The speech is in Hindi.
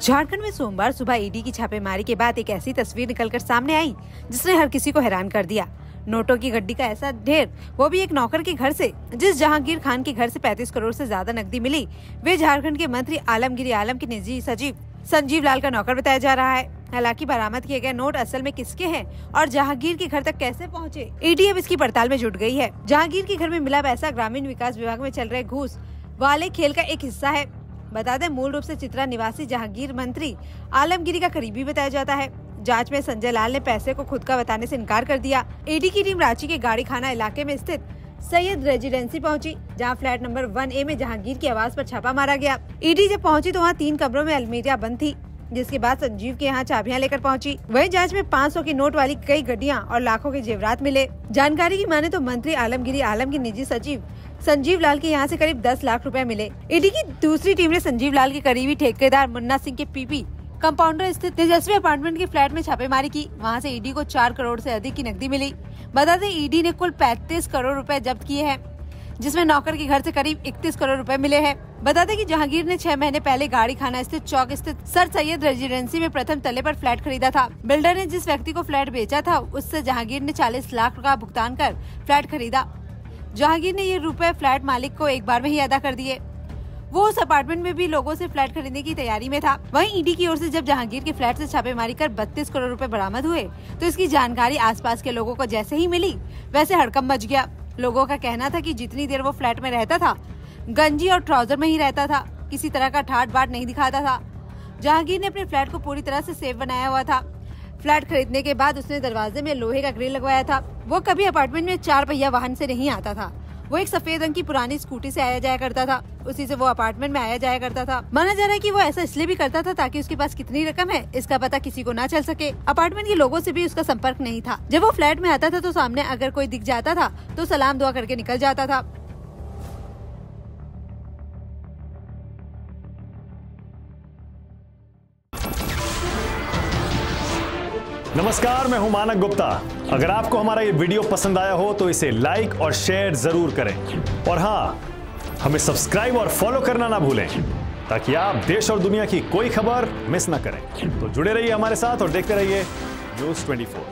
झारखंड में सोमवार सुबह ईडी की छापेमारी के बाद एक ऐसी तस्वीर निकलकर सामने आई जिसने हर किसी को हैरान कर दिया। नोटों की गड्डी का ऐसा ढेर, वो भी एक नौकर के घर से। जिस जहांगीर खान के घर से 35 करोड़ से ज्यादा नकदी मिली, वे झारखंड के मंत्री आलमगीर आलम के निजी सचिव संजीव लाल का नौकर बताया जा रहा है। हालांकि बरामद किए गए नोट असल में किसके हैं और जहांगीर के घर तक कैसे पहुंचे, ईडी अब इसकी पड़ताल में जुट गई है। जहांगीर के घर में मिला पैसा ग्रामीण विकास विभाग में चल रहे घूस वाले खेल का एक हिस्सा है। बता दें, मूल रूप से चित्रा निवासी जहांगीर मंत्री आलमगिरी का करीबी बताया जाता है। जांच में संजय लाल ने पैसे को खुद का बताने से इनकार कर दिया। ईडी की टीम रांची के गाड़ी खाना इलाके में स्थित सैयद रेजिडेंसी पहुंची, जहां फ्लैट नंबर 1A में जहांगीर की आवाज पर छापा मारा गया। ईडी जब पहुंची तो वहां 3 कमरों में अलमीरिया बंद थी, जिसके बाद संजीव के यहाँ चाबियां लेकर पहुंची। वहीं जांच में 500 की नोट वाली कई गड्डियां और लाखों के जेवरात मिले। जानकारी की माने तो मंत्री आलमगिरी आलम के निजी सचिव संजीव लाल के यहाँ से करीब 10 लाख रुपए मिले। ईडी की दूसरी टीम ने संजीव लाल के करीबी ठेकेदार मुन्ना सिंह के पीपी कंपाउंडर स्थित तेजस्वी अपार्टमेंट के फ्लैट में छापेमारी की। वहाँ से ईडी को 4 करोड़ से अधिक की नकदी मिली। बता दें, ईडी ने कुल 35 करोड़ रुपए जब्त किए हैं, जिसमें नौकर के घर से करीब 31 करोड़ रुपए मिले हैं। बता दें कि जहांगीर ने 6 महीने पहले गाड़ी खाना स्थित चौक स्थित सर सैयद रेजिडेंसी में प्रथम तल्ले पर फ्लैट खरीदा था। बिल्डर ने जिस व्यक्ति को फ्लैट बेचा था, उससे जहांगीर ने 40 लाख का भुगतान कर फ्लैट खरीदा। जहांगीर ने ये रुपए फ्लैट मालिक को एक बार में ही अदा कर दिए। वो उस अपार्टमेंट में भी लोगों से फ्लैट खरीदने की तैयारी में था। वहीं ईडी की ओर से जब जहांगीर के फ्लैट से छापेमारी कर 32 करोड़ रुपए बरामद हुए, तो इसकी जानकारी आसपास के लोगों को जैसे ही मिली, वैसे हड़कंप मच गया। लोगों का कहना था कि जितनी देर वो फ्लैट में रहता था, गंजी और ट्राउजर में ही रहता था, किसी तरह का ठाट बाट नहीं दिखाता था। जहांगीर ने अपने फ्लैट को पूरी तरह से सेफ बनाया हुआ था। फ्लैट खरीदने के बाद उसने दरवाजे में लोहे का ग्रिल लगवाया था। वो कभी अपार्टमेंट में 4 पहिया वाहन से नहीं आता था। वो एक सफेद रंग की पुरानी स्कूटी से आया जाया करता था। उसी से वो अपार्टमेंट में आया जाया करता था। माना जा रहा है कि वो ऐसा इसलिए भी करता था ताकि उसके पास कितनी रकम है इसका पता किसी को ना चल सके। अपार्टमेंट के लोगों से भी उसका संपर्क नहीं था। जब वो फ्लैट में आता था तो सामने अगर कोई दिख जाता था तो सलाम दुआ करके निकल जाता था। नमस्कार, मैं हूं मानक गुप्ता। अगर आपको हमारा ये वीडियो पसंद आया हो तो इसे लाइक और शेयर जरूर करें, और हाँ, हमें सब्सक्राइब और फॉलो करना ना भूलें ताकि आप देश और दुनिया की कोई खबर मिस ना करें। तो जुड़े रहिए हमारे साथ और देखते रहिए News 24।